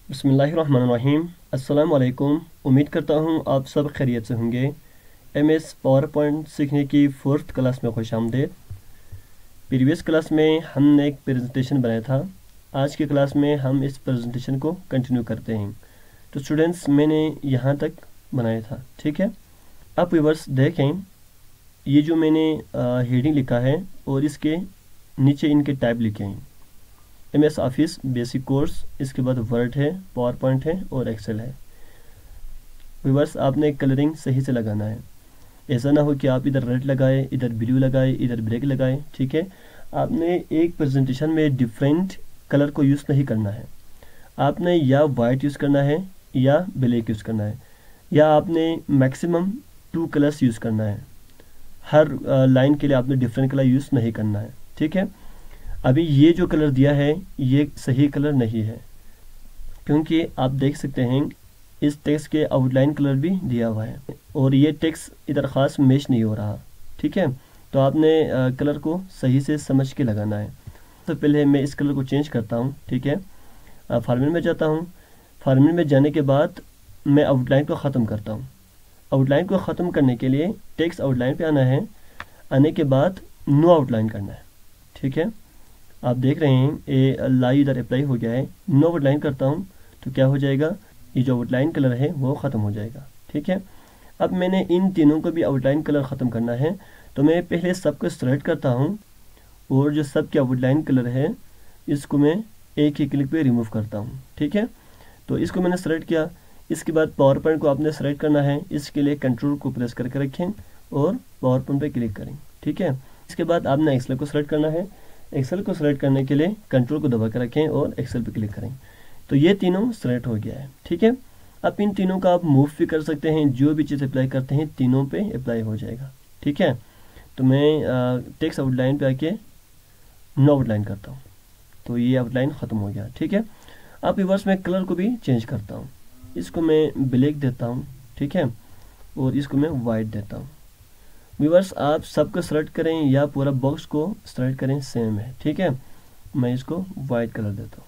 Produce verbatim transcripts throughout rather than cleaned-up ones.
बिस्मिल्लाहिर्रहमानिर्रहीम। अस्सलाम वालेकुम। उम्मीद करता हूँ आप सब खैरियत से होंगे। एम एस पावर पॉइंट सीखने की फोर्थ क्लास में खुश आमदीद। प्रीवियस क्लास में हमने एक प्रेजेंटेशन बनाया था। आज की क्लास में हम इस प्रेजेंटेशन को कंटिन्यू करते हैं। तो स्टूडेंट्स, मैंने यहाँ तक बनाया था, ठीक है। आप व्यूअर्स देखें, ये जो मैंने हेडिंग लिखा है और इसके नीचे इनके टाइप लिखे हैं। M S office basic course, इसके बाद वर्ड है, पावर पॉइंट है और एक्सेल है। व्यूअर्स, आपने कलरिंग सही से लगाना है। ऐसा ना हो कि आप इधर रेड लगाए, इधर ब्लू लगाए, इधर ब्लैक लगाए, ठीक है। आपने एक प्रेजेंटेशन में डिफरेंट कलर को यूज़ नहीं करना है। आपने या वाइट यूज़ करना है या ब्लैक यूज़ करना है, या आपने मैक्सिमम टू कलर्स यूज़ करना है। हर लाइन के लिए आपने डिफरेंट कलर यूज़ नहीं करना है, ठीक है। अभी ये जो कलर दिया है ये सही कलर नहीं है, क्योंकि आप देख सकते हैं इस टेक्स्ट के आउटलाइन कलर भी दिया हुआ है और ये टेक्स्ट इधर ख़ास मैच नहीं हो रहा, ठीक है। तो आपने कलर को सही से समझ के लगाना है। तो पहले मैं इस कलर को चेंज करता हूँ, ठीक है। फार्मूले में जाता हूँ। फार्मूले में जाने के बाद मैं आउटलाइन को ख़त्म करता हूँ। आउटलाइन को ख़त्म करने के लिए टेक्स्ट आउटलाइन पे आना है। आने के बाद नो आउटलाइन करना है, ठीक है। आप देख रहे हैं ए लाई इधर अप्लाई हो गया है। नो आउटलाइन करता हूँ तो क्या हो जाएगा, ये जो आउटलाइन कलर है वो ख़त्म हो जाएगा, ठीक है। अब मैंने इन तीनों को भी आउटलाइन कलर ख़त्म करना है, तो मैं पहले सबको सेलेक्ट करता हूँ और जो सब के आउटलाइन कलर है इसको मैं एक ही क्लिक पे रिमूव करता हूँ, ठीक है। तो इसको मैंने सेलेक्ट किया। इसके बाद पावर पॉइंट को आपने सेलेक्ट करना है। इसके लिए कंट्रोल को प्रेस करके रखें और पावर पॉइंट पे क्लिक करें, ठीक है। इसके बाद आपने एक्सेल को सेलेक्ट करना है। एक्सेल को सेलेक्ट करने के लिए कंट्रोल को दबा कर रखें और एक्सेल पे क्लिक करें। तो ये तीनों सेलेक्ट हो गया है, ठीक है। अब इन तीनों का आप मूव भी कर सकते हैं। जो भी चीज़ अप्लाई करते हैं तीनों पे अप्लाई हो जाएगा, ठीक है। तो मैं टेक्स्ट आउटलाइन पे आके नो आउटलाइन करता हूँ, तो ये आउटलाइन ख़त्म हो गया, ठीक है। अब रिवर्स में कलर को भी चेंज करता हूँ। इसको मैं ब्लैक देता हूँ, ठीक है, और इसको मैं वाइट देता हूँ। व्यूअर्स, आप सबको सेलेक्ट करें या पूरा बॉक्स को सेलेक्ट करें, सेम है, ठीक है। मैं इसको वाइट कलर देता हूँ।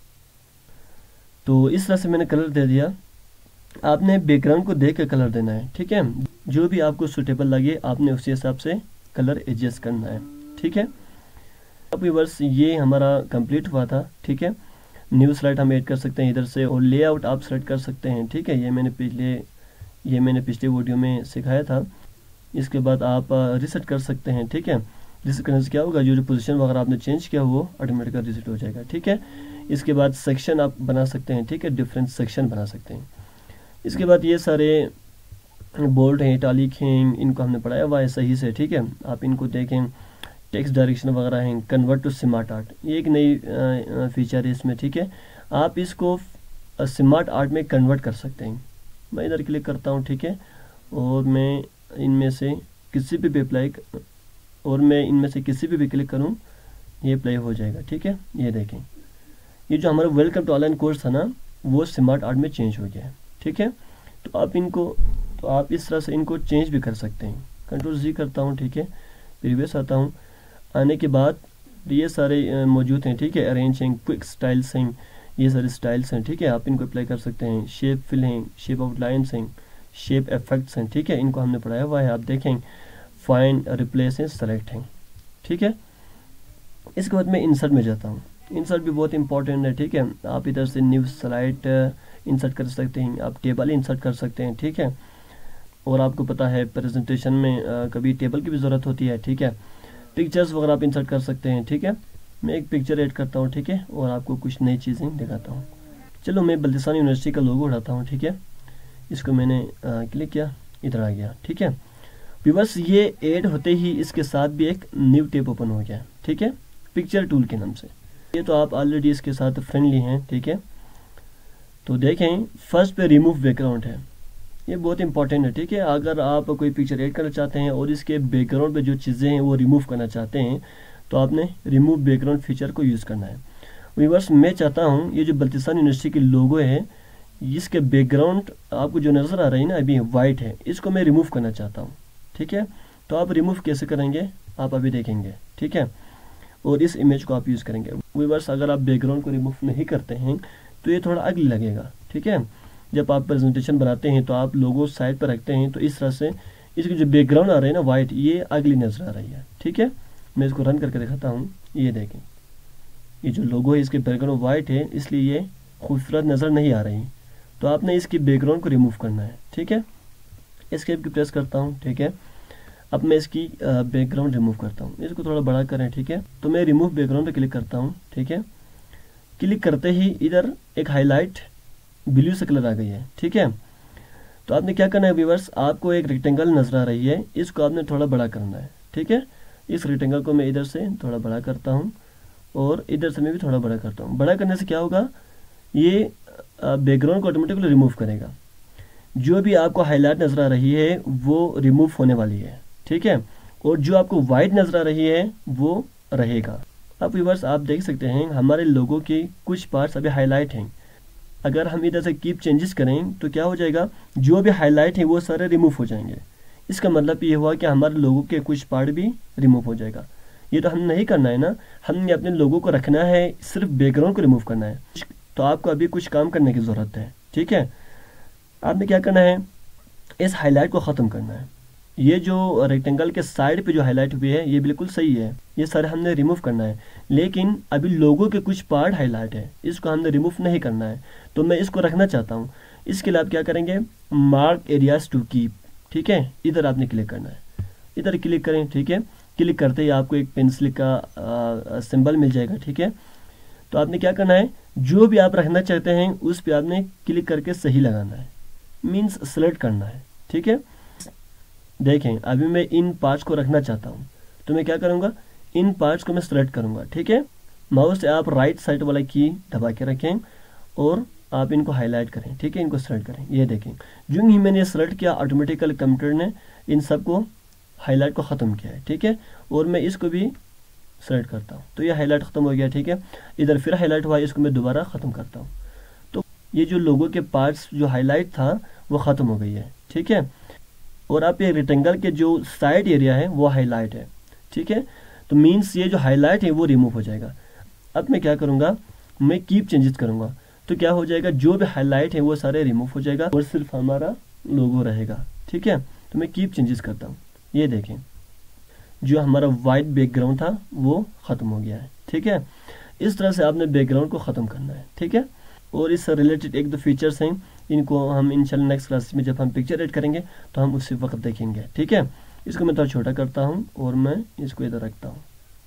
तो इस तरह से मैंने कलर दे दिया। आपने बैकग्राउंड को देख कर कलर देना है, ठीक है। जो भी आपको सुटेबल लगे आपने उसी हिसाब से कलर एडजस्ट करना है, ठीक है। अब व्यूअर्स, ये हमारा कंप्लीट हुआ था, ठीक है। न्यू स्लाइड हम ऐड कर सकते हैं इधर से, और लेआउट आप सेलेक्ट कर सकते हैं, ठीक है। ये मैंने पिछले ये मैंने पिछले वीडियो में सिखाया था। इसके बाद आप रिसेट कर सकते हैं, ठीक है। रिसेट करने से क्या होगा, जो जो पोजीशन वगैरह आपने चेंज किया वो ऑटोमेटिक रिसेट हो जाएगा, ठीक है। इसके बाद सेक्शन आप बना सकते हैं, ठीक है, डिफरेंट सेक्शन बना सकते हैं। इसके बाद ये सारे बोल्ड हैं, इटालिक हैं, इनको हमने पढ़ाया हुआ है सही से, ठीक है। आप इनको देखें, टेक्स्ट डायरेक्शन वगैरह हैं। कन्वर्ट टू स्मार्ट आर्ट, ये एक नई फीचर है इसमें, ठीक है। आप इसको स्मार्ट आर्ट में कन्वर्ट कर सकते हैं। मैं इधर क्लिक करता हूँ, ठीक है, और मैं इनमें से किसी पे भी अप्लाई और मैं इनमें से किसी पे भी क्लिक करूं, ये अप्लाई हो जाएगा, ठीक है। ये देखें, ये जो हमारा वेलकम टू ऑनलाइन कोर्स था ना, वो स्मार्ट आर्ट में चेंज हो गया है, ठीक है। तो आप इनको तो आप इस तरह से इनको चेंज भी कर सकते हैं। कंट्रोल जी करता हूँ, ठीक है, प्रीवियस आता हूँ। आने के बाद ये सारे मौजूद हैं, ठीक है। अरेंज हैं, क्विक स्टाइल्स हैं, ये सारे स्टाइल्स हैं, ठीक है। आप इनको अप्लाई कर सकते हैं। शेप फिल हैं, शेप आउटलाइंस हैं, शेप इफेक्ट्स हैं, ठीक है। इनको हमने पढ़ाया हुआ है। आप देखें, फाइंड, रिप्लेस हैं, सेलेक्ट हैं, ठीक है। इसके बाद मैं इंसर्ट में जाता हूँ। इंसर्ट भी बहुत इंपॉर्टेंट है, ठीक है। आप इधर से न्यू स्लाइड इंसर्ट कर सकते हैं, आप टेबल इंसर्ट कर सकते हैं, ठीक है। और आपको पता है प्रेजेंटेशन में आ, कभी टेबल की भी ज़रूरत होती है, ठीक है। पिक्चर्स वगैरह आप इंसर्ट कर सकते हैं, ठीक है। मैं एक पिक्चर ऐड करता हूँ, ठीक है, और आपको कुछ नई चीज़ें दिखाता हूँ। चलो, मैं बल्दिस्तान यूनिवर्सिटी का लोगो उठाता हूँ, ठीक है। इसको मैंने आ, क्लिक किया, इधर आ गया, ठीक है। व्यूअर्स, ये ऐड होते ही इसके साथ भी एक न्यू टैब ओपन हो गया, ठीक है, पिक्चर टूल के नाम से। ये तो आप ऑलरेडी इसके साथ फ्रेंडली हैं, ठीक है। तो देखें, फर्स्ट पे रिमूव बैकग्राउंड है, ये बहुत इंपॉर्टेंट है, ठीक है। अगर आप कोई पिक्चर ऐड करना चाहते हैं और इसके बैकग्राउंड पे जो चीज़ें हैं वो रिमूव करना चाहते हैं, तो आपने रिमूव बैकग्राउंड फीचर को यूज़ करना है। व्यूअर्स, मैं चाहता हूँ ये जो बल्दिस्तान यूनिवर्सिटी की लोगो है, इसके बैकग्राउंड आपको जो नज़र आ रही है ना अभी वाइट है, इसको मैं रिमूव करना चाहता हूँ, ठीक है। तो आप रिमूव कैसे करेंगे आप अभी देखेंगे, ठीक है। और इस इमेज को आप यूज़ करेंगे। व्यूअर्स, अगर आप बैकग्राउंड को रिमूव नहीं करते हैं तो ये थोड़ा अगली लगेगा। ठीक है, जब आप प्रेजेंटेशन बनाते हैं तो आप लोगो साइड पर रखते हैं तो इस तरह से इसकी जो बैकग्राउंड आ रही है ना वाइट, ये अगली नज़र आ रही है। ठीक है, मैं इसको रन करके दिखाता हूँ। ये देखें, ये जो लोगो है इसके बैकग्राउंड वाइट है, इसलिए ये खूबसूरत नज़र नहीं आ रही। तो आपने इसकी बैकग्राउंड को रिमूव करना है। ठीक है, एस्केप की प्रेस करता हूँ। ठीक है, अब मैं इसकी बैकग्राउंड रिमूव करता हूँ, इसको थोड़ा बड़ा करें। ठीक है, तो मैं रिमूव बैकग्राउंड पे क्लिक करता हूँ। ठीक है, क्लिक करते ही इधर एक हाईलाइट ब्लू से कलर आ गई है। ठीक है, तो आपने क्या करना है व्यूअर्स, आपको एक रेक्टेंगल नजर आ रही है, इसको आपने थोड़ा बड़ा करना है। ठीक है, इस रेक्टेंगल को मैं इधर से थोड़ा बड़ा करता हूँ और इधर से मैं भी थोड़ा बड़ा करता हूँ। बड़ा करने से क्या होगा, ये बैकग्राउंड को ऑटोमेटिकली रिमूव करेगा। जो भी आपको हाईलाइट नजर आ रही है वो रिमूव होने वाली है। ठीक है, और जो आपको वाइट नजर आ रही है वो रहेगा। अब व्यूअर्स आप देख सकते हैं हमारे लोगों के कुछ पार्ट्स अभी हाईलाइट हैं। अगर हम इधर से कीप चेंजेस करें तो क्या हो जाएगा, जो भी हाईलाइट है वो सारे रिमूव हो जाएंगे। इसका मतलब ये हुआ कि हमारे लोगों के कुछ पार्ट भी रिमूव हो जाएगा। ये तो हम नहीं करना है ना, हमने अपने लोगों को रखना है, सिर्फ बैकग्राउंड को रिमूव करना है। तो आपको अभी कुछ काम करने की ज़रूरत है। ठीक है, आपने क्या करना है, इस हाईलाइट को ख़त्म करना है। ये जो रेक्टेंगल के साइड पे जो हाईलाइट हुई है ये बिल्कुल सही है, ये सारे हमने रिमूव करना है। लेकिन अभी लोगों के कुछ पार्ट हाईलाइट है, इसको हमने रिमूव नहीं करना है, तो मैं इसको रखना चाहता हूँ। इसके लिए आप क्या करेंगे, मार्क एरियाज टू कीप। ठीक है, इधर आपने क्लिक करना है, इधर क्लिक करें। ठीक है, क्लिक करते ही आपको एक पेंसिल का सिंबल मिल जाएगा। ठीक है, तो आपने क्या करना है, जो भी आप रखना चाहते हैं उस पर आपने क्लिक करके सही लगाना है, मीन्स सेलेक्ट करना है। ठीक है, देखें अभी मैं इन पार्ट्स को रखना चाहता हूँ, तो मैं क्या करूँगा, इन पार्ट्स को मैं सेलेक्ट करूँगा। ठीक है, माउस से आप राइट साइड वाला की दबा के रखें और आप इनको हाईलाइट करें। ठीक है, इनको सेलेक्ट करें। ये देखें, जो ही मैंने सेलेक्ट किया ऑटोमेटिकली कंप्यूटर ने इन सब को हाईलाइट को ख़त्म किया है। ठीक है, और मैं इसको भी सेलेक्ट करता हूँ तो ये हाईलाइट ख़त्म हो गया। ठीक है, इधर फिर हाईलाइट हुआ, इसको मैं दोबारा ख़त्म करता हूँ, तो ये जो लोगों के पार्ट्स जो हाईलाइट था वो ख़त्म हो गई है। ठीक है, और आप ये रेक्टेंगल के जो साइड एरिया है वो हाईलाइट है। ठीक है, तो मीन्स ये जो हाईलाइट है वो रिमूव हो जाएगा। अब मैं क्या करूँगा, मैं कीप चेंजेस करूँगा, तो क्या हो जाएगा, जो भी हाईलाइट है वो सारे रिमूव हो जाएगा और सिर्फ हमारा लोगो रहेगा। ठीक है, तो मैं कीप चेंजेस करता हूँ। ये देखें, जो हमारा वाइट बैकग्राउंड था वो ख़त्म हो गया है। ठीक है, इस तरह से आपने बैकग्राउंड को ख़त्म करना है। ठीक है, और इससे रिलेटेड एक दो फीचर्स हैं, इनको हम इंशाल्लाह नेक्स्ट क्लास में जब हम पिक्चर एड करेंगे तो हम उसी वक्त देखेंगे। ठीक है, इसको मैं थोड़ा छोटा करता हूँ और मैं इसको इधर रखता हूँ।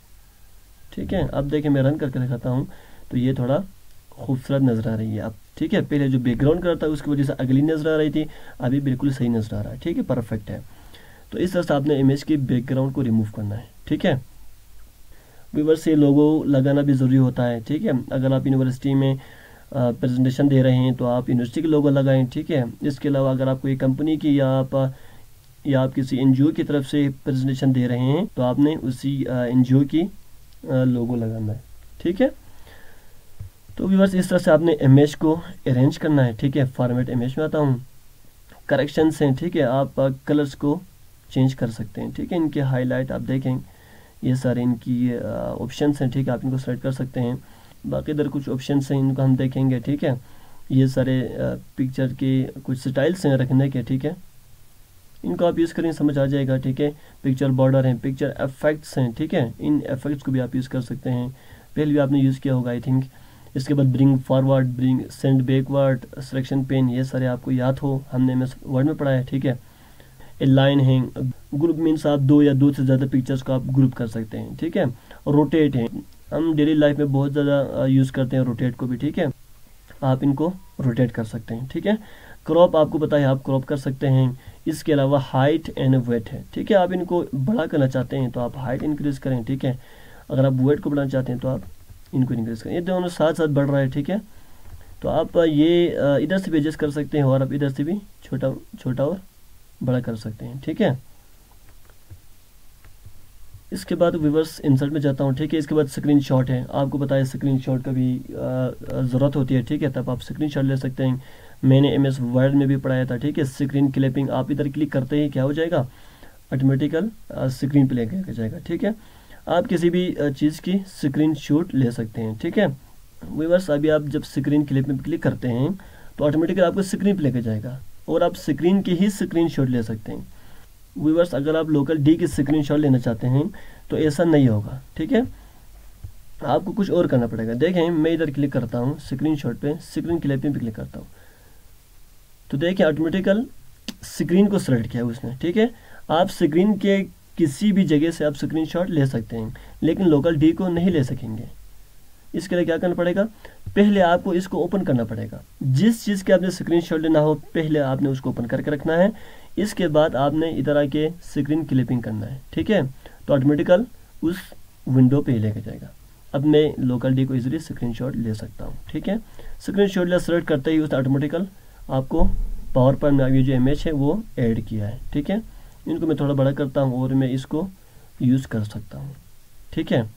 ठीक है, अब देखें मैं रन करके दिखाता हूँ तो ये थोड़ा खूबसूरत नज़र आ रही है अब। ठीक है, पहले जो बैकग्राउंड कर था उसकी वजह से अगली नज़र आ रही थी, अभी बिल्कुल सही नज़र आ रहा है। ठीक है, परफेक्ट है। तो इस तरह से आपने इमेज की बैकग्राउंड को रिमूव करना है। ठीक है, व्यूअर्स से लोगो लगाना भी ज़रूरी होता है। ठीक है, अगर आप यूनिवर्सिटी में प्रेजेंटेशन दे रहे हैं तो आप यूनिवर्सिटी के लोगो लगाएं। ठीक है, इसके अलावा अगर आप कोई कंपनी की या आप या आप किसी एनजीओ की तरफ से प्रेजेंटेशन दे रहे हैं तो आपने उसी एनजीओ की लोगो लगाना है। ठीक है, तो व्यूअर्स इस तरह से आपने इमेज को अरेंज करना है। ठीक है, फॉर्मेट इमेज में आता हूँ, करेक्शंस हैं। ठीक है, आप कलर्स को चेंज कर सकते हैं। ठीक है, इनके हाईलाइट आप देखें, ये सारे इनकी ऑप्शंस हैं। ठीक है, आप इनको सेलेक्ट कर सकते हैं। बाकी इधर कुछ ऑप्शंस हैं, इनको हम देखेंगे। ठीक है, ये सारे पिक्चर के कुछ स्टाइल्स हैं रखने के। ठीक है, इनको आप यूज़ करें, समझ आ जाएगा। ठीक है, पिक्चर बॉर्डर हैं, पिक्चर इफेक्ट्स हैं। ठीक है, इन इफेक्ट्स को भी आप यूज़ कर सकते हैं, पहले भी आपने यूज़ किया होगा आई थिंक। इसके बाद bring forward, bring send backward, selection pane, ये सारे आपको याद हो, हमने एम एस वर्ड में पढ़ा है। ठीक है, ए लाइन है, ग्रुप मीन्स आप दो या दो से ज़्यादा पिक्चर्स को आप ग्रुप कर सकते हैं। ठीक है, रोटेट है, हम डेली लाइफ में बहुत ज़्यादा यूज़ करते हैं रोटेट को भी। ठीक है, आप इनको रोटेट कर सकते हैं। ठीक है, क्रॉप आपको पता है आप क्रॉप कर सकते हैं। इसके अलावा हाइट एंड वेट है। ठीक है, आप इनको बड़ा करना चाहते हैं तो आप हाइट इंक्रीज करें। ठीक है, अगर आप वेट को बढ़ाना चाहते हैं तो आप इनको इंक्रीज करें। ये दोनों साथ साथ बढ़ रहा है। ठीक है, तो आप ये इधर से भी एडजस्ट कर सकते हैं और आप इधर से भी छोटा छोटा और बड़ा कर सकते हैं। ठीक है, इसके बाद व्यूअर्स इंसर्ट में जाता हूँ। ठीक है, इसके बाद स्क्रीनशॉट है, आपको पता है स्क्रीनशॉट का भी ज़रूरत होती है। ठीक है, तब आप स्क्रीनशॉट ले सकते हैं, मैंने एम एस वर्ड में भी पढ़ाया था। ठीक है, स्क्रीन क्लिपिंग, आप इधर क्लिक करते ही क्या हो जाएगा, ऑटोमेटिकल स्क्रीन पे लेके जाएगा। ठीक है, आप किसी भी चीज़ की स्क्रीन शॉट ले सकते हैं। ठीक है, व्यूअर्स अभी आप जब स्क्रीन क्लिप में क्लिक करते हैं तो ऑटोमेटिकली आपको स्क्रीन पे लेकर जाएगा और आप स्क्रीन के ही स्क्रीनशॉट ले सकते हैं। व्यूअर्स अगर आप लोकल डी की स्क्रीनशॉट लेना चाहते हैं तो ऐसा नहीं होगा, ठीक है, आपको कुछ और करना पड़ेगा। देखें मैं इधर क्लिक करता हूँ स्क्रीनशॉट पे, स्क्रीन क्लिपिंग पे क्लिक करता हूँ तो देखिए ऑटोमेटिकल स्क्रीन को सेलेक्ट किया उसने, ठीक है। आप स्क्रीन के किसी भी जगह से आप स्क्रीनशॉट ले सकते हैं लेकिन लोकल डी को नहीं ले सकेंगे। इसके लिए क्या करना पड़ेगा, पहले आपको इसको ओपन करना पड़ेगा। जिस चीज़ के आपने स्क्रीनशॉट लेना हो पहले आपने उसको ओपन करके रखना है, इसके बाद आपने इधर आके स्क्रीन क्लिपिंग करना है, ठीक है। तो ऑटोमेटिकल उस विंडो पे ही लेके जाएगा। अब मैं लोकल डी को इजीली स्क्रीनशॉट ले सकता हूँ, ठीक है। स्क्रीनशॉट ले सेलेक्ट करते ही उसने ऑटोमेटिकल आपको पावर पॉइंट में ये जो इमेज है वो ऐड किया है, ठीक है। इनको मैं थोड़ा बड़ा करता हूँ और मैं इसको यूज़ कर सकता हूँ, ठीक है।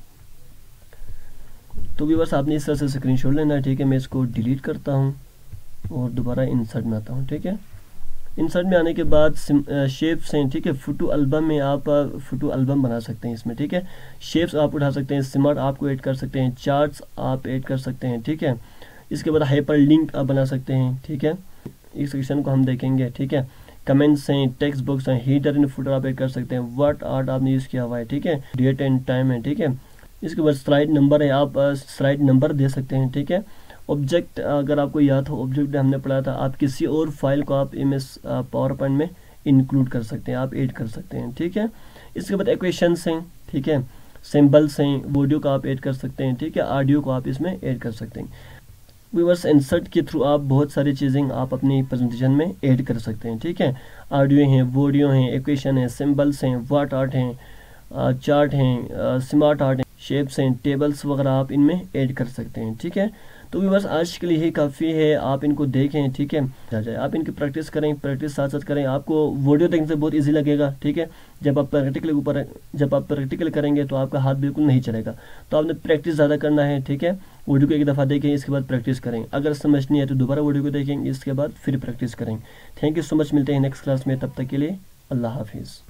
तो व्यूअर्स आपने इस तरह से स्क्रीनशॉट लेना है, ठीक है। मैं इसको डिलीट करता हूँ और दोबारा इंसर्ट में आता हूँ, ठीक है। इंसर्ट में आने के बाद शेप्स हैं, ठीक है। फोटो एल्बम में आप फोटो एल्बम बना सकते हैं इसमें, ठीक है। शेप्स आप उठा सकते हैं, स्मार्ट आपको ऐड कर सकते हैं, चार्ट्स आप ऐड कर सकते हैं, ठीक है। इसके बाद हाइपर लिंक आप बना सकते हैं, ठीक है। इस सेक्शन को हम देखेंगे, ठीक है। कमेंट्स हैं, टेक्स्ट बॉक्स हैं, हीटर एंड फुटर आप ऐड कर सकते हैं, व्हाट आर्ट आपने यूज़ किया हुआ है, ठीक है। डेट एंड टाइम है, ठीक है। इसके बाद स्लाइड नंबर है, आप स्लाइड नंबर दे सकते हैं, ठीक है। ऑब्जेक्ट अगर आपको याद हो, ऑब्जेक्ट हमने पढ़ा था, आप किसी और फाइल को आप इमेज पावर पॉइंट में इंक्लूड कर सकते हैं, आप ऐड कर सकते हैं, ठीक है। इसके बाद इक्वेशंस हैं, ठीक है। सिंबल्स हैं, वीडियो को आप ऐड कर सकते हैं, ठीक है। ऑडियो को आप इसमें ऐड कर सकते हैं। व्यूअर्स इंसर्ट के थ्रू आप बहुत सारी चीज़ें आप अपनी प्रेजेंटेशन में ऐड कर सकते हैं, ठीक है। ऑडियो हैं, वीडियो हैं, इक्वेशन हैं, सिंबल्स हैं, व्हाट आर्ट हैं, चार्ट हैं, स्मार्ट आर्ट हैं, शेप्स हैं, टेबल्स वगैरह आप इनमें ऐड कर सकते हैं, ठीक है। तो व्यूअर्स आज के लिए ही काफ़ी है, आप इनको देखें, ठीक है। जा जाए आप इनकी प्रैक्टिस करें, प्रैक्टिस साथ साथ करें, आपको वीडियो देखने से बहुत इजी लगेगा, ठीक है। जब आप प्रैक्टिकल ऊपर जब आप प्रैक्टिकल करेंगे तो आपका हाथ बिल्कुल नहीं चलेगा, तो आपने प्रैक्टिस ज़्यादा करना है, ठीक है। वीडियो को एक दफ़ा देखें, इसके बाद प्रैक्टिस करें, अगर समझ नहीं है तो दोबारा वीडियो को देखेंगे, इसके बाद फिर प्रैक्टिस करें। थैंक यू सो मच, मिलते हैं नेक्स्ट क्लास में, तब तक के लिए अल्लाह हाफिज़।